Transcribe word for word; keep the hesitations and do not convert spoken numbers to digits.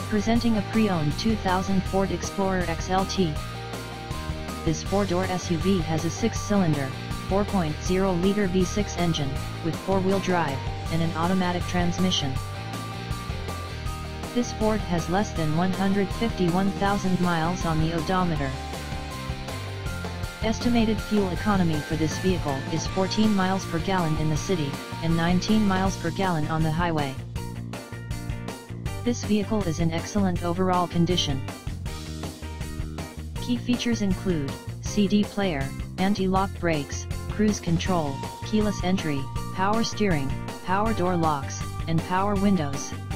Presenting a pre-owned two thousand Ford Explorer X L T. This four-door S U V has a six-cylinder, four point oh liter V six engine, with four-wheel drive, and an automatic transmission. This Ford has less than one hundred fifty-one thousand miles on the odometer. Estimated fuel economy for this vehicle is fourteen miles per gallon in the city, and nineteen miles per gallon on the highway. This vehicle is in excellent overall condition. Key features include C D player, anti-lock brakes, cruise control, keyless entry, power steering, power door locks, and power windows.